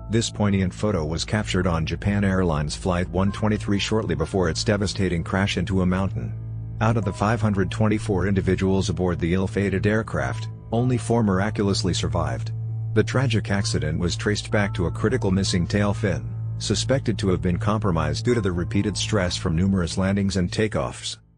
This poignant photo was captured on Japan Airlines Flight 123 shortly before its devastating crash into a mountain. Out of the 524 individuals aboard the ill-fated aircraft, only 4 miraculously survived. The tragic accident was traced back to a critical missing tail fin, suspected to have been compromised due to the repeated stress from numerous landings and takeoffs.